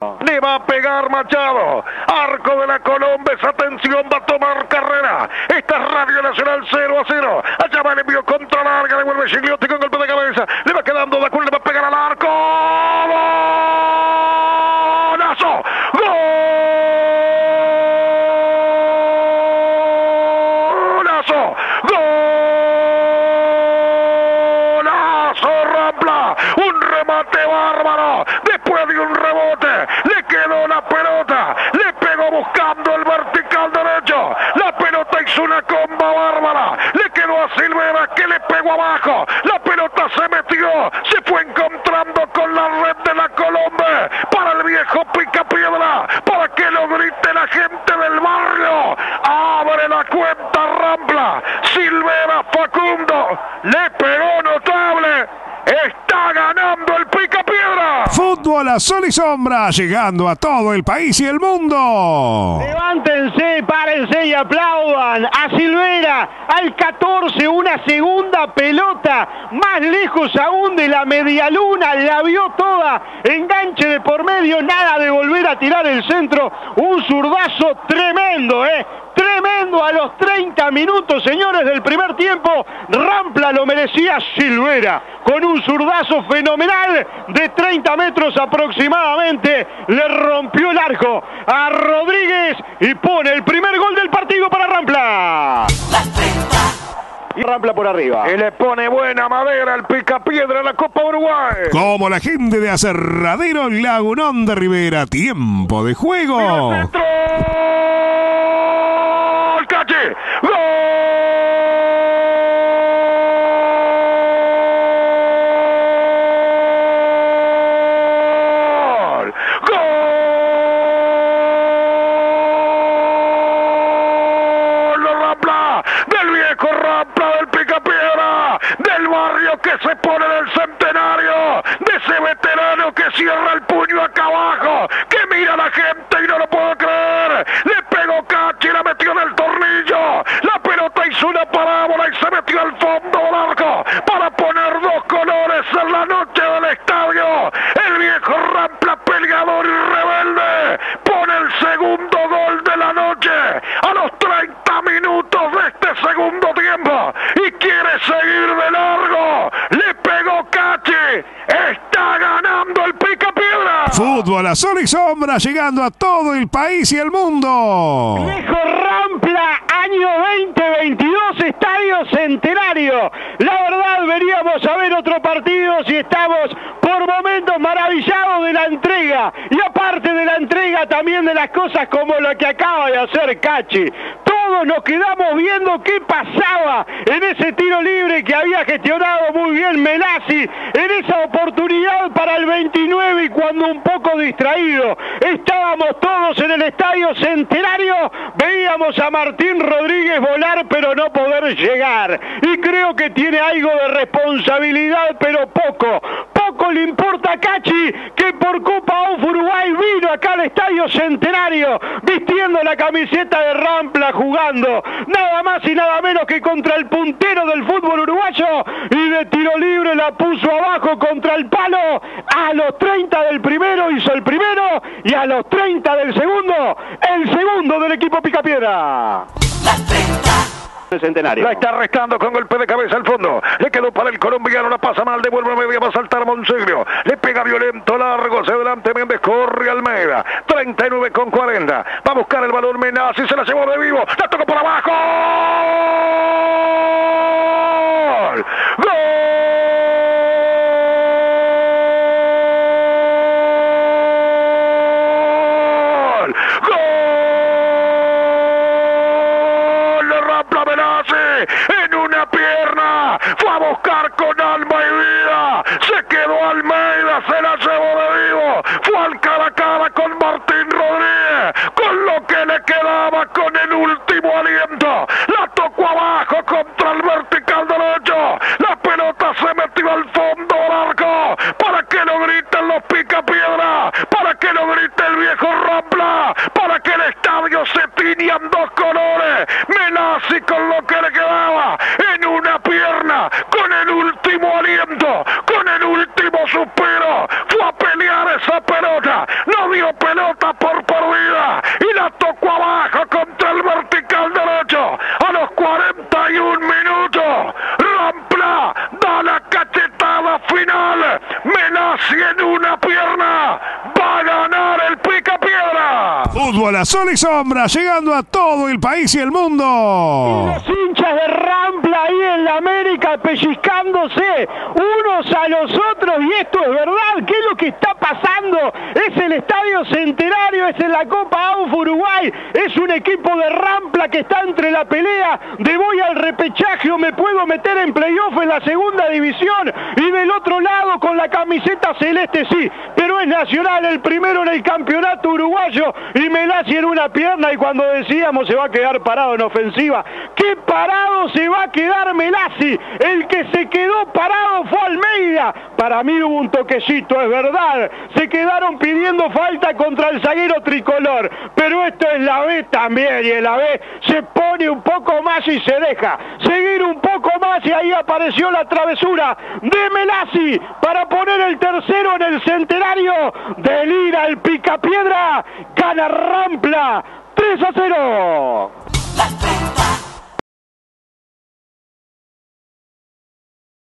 Le va a pegar Machado. Arco de la Colombes. Atención, va a tomar carrera. Esta es Radio Nacional 0-0. Allá va el envío contra larga. Devuelve Gigliotti con golpe de cabeza. Le va quedando de acuerdo. Le va a pegar al arco. ¡Golazo! ¡Golazo! ¡Golazo! Rampla. Un remate bárbaro. Después de un rebote. Le quedó la pelota. Le pegó buscando el vertical derecho. La pelota hizo una comba bárbara. Le quedó a Silvera que le pegó abajo. La pelota se metió. Se fue encontrando con la red de la Colombe. Para el viejo Picapiedra. Para que lo grite la gente del barrio. Abre la cuenta Rampla. Silvera Facundo. Le pegó notable. Está ganando el Picapiedra. Fútbol a sol y sombra, llegando a todo el país y el mundo. Levántense, párense y aplaudan a Silvera, al 14, una segunda pelota, más lejos aún de la medialuna, la vio toda, enganche de por medio, nada de volver a tirar el centro, un zurdazo tremendo, tremendo a los 30 minutos, señores, del primer tiempo. Rampla lo merecía. Silvera, con un zurdazo fenomenal de 30 metros aproximadamente, le rompió el arco a Rodríguez y pone el primer gol del partido para Rampla. Y Rampla por arriba. Y le pone buena madera el Picapiedra en la Copa Uruguay. Como la gente de Aserradero Lagunón de Rivera. Tiempo de juego. ¡Cachi! ¡Gol! ¡Gol! Rampla, del viejo Rampla, del Picapiedra, del barrio que se pone del centenario, de ese veterano que cierra el puño acá abajo, que mira a la gente y no lo puedo creer. Le pegó Cachi, la metió en el tornillo, la pelota hizo una parábola y se metió al fondo del arco para poner dos colores en la noche del estadio. El viejo Rampla, peleador y rebelde, pone el segundo gol de la noche a los 30 minutos de este segundo tiempo y quiere seguir de largo. Le pegó Cachi, está ganando el Picapiedra. Fútbol a sol y sombra, llegando a todo el país y el mundo. Viejo Rampla, año 2022, Estadio Centenario. La verdad, veníamos a ver otro partido si estamos por momentos maravillados de la entrega. Y aparte de la entrega, también de las cosas como lo que acaba de hacer Cachi. Todos nos quedamos viendo qué pasaba en ese tiro libre que había gestionado muy bien Melasi, en esa oportunidad para el 29 y cuando un poco distraído estábamos todos en el Estadio Centenario, veíamos a Martín Rodríguez volar pero no poder llegar. Y creo que tiene algo de responsabilidad, pero poco le importa a Cachi, que por Copa OFF Uruguay vino acá al Estadio Centenario vistiendo la camiseta de Rampla, jugando nada más y nada menos que contra el puntero del fútbol uruguayo, y de tiro libre la puso abajo contra el palo. A los 30 del primero hizo el primero y a los 30 del segundo, el segundo del equipo Picapiedra. Centenario. La está restando con golpe de cabeza al fondo. Le quedó para el colombiano, la pasa mal, devuelve a media, va a saltar Monseglio. Le pega violento, largo, hacia adelante Méndez, corre Almeida. 39 con 40. Va a buscar el balón Melasi, se la llevó de vivo. La tocó por abajo. ¡Gol! En una pierna, fue a buscar con alma y vida, se quedó Almeida, se la llevó de vivo, fue al cara a cara con Martín Rodríguez, con lo que le quedaba, con el último aliento, la tocó abajo contra el vertical derecho, la pelota se metió al fondo del arco, para que lo griten los Picapiedra, para que lo grite el viejo Rampla, para que el estadio se tiñan dos colores. Melasi con lo que le quedaba, en una pierna, con el último aliento, con el último suspiro, fue a pelear esa pelota, no dio pelota por perdida y la tocó abajo contra el vertical derecho a los 41 minutos. Rampla da la cachetada final. Melassi en una pierna. Va a ganar el Picapiedra. Fútbol a sol y sombra, llegando a todo el país y el mundo. Y los hinchas de Rampla ahí en la América pellizcándose unos a los otros, y esto es verdad. ¿Qué es lo que está pasando? Es el Estadio Centenario, es en la Copa AUF Uruguay, es un equipo de Rampla que está entre la pelea de voy al repechaje o me puedo meter en playoff en la segunda división, y del otro lado con la camiseta celeste sí, pero es Nacional el primero en el campeonato uruguayo, y Melassi en una pierna, y cuando decíamos se va a quedar parado en ofensiva, ¿qué parado se va a quedar Melassi? El que se quedó parado fue Almeida. Para mí hubo un toquecito, es verdad, se quedaron pidiendo falta contra el zaguero tricolor, pero esto es la B también, y en la B se pone un poco más y se deja seguir un poco más, y ahí apareció la travesura de Melassi para poner el tercero en el Centenario. Delira el Picapiedra, gana Rampla 3-0.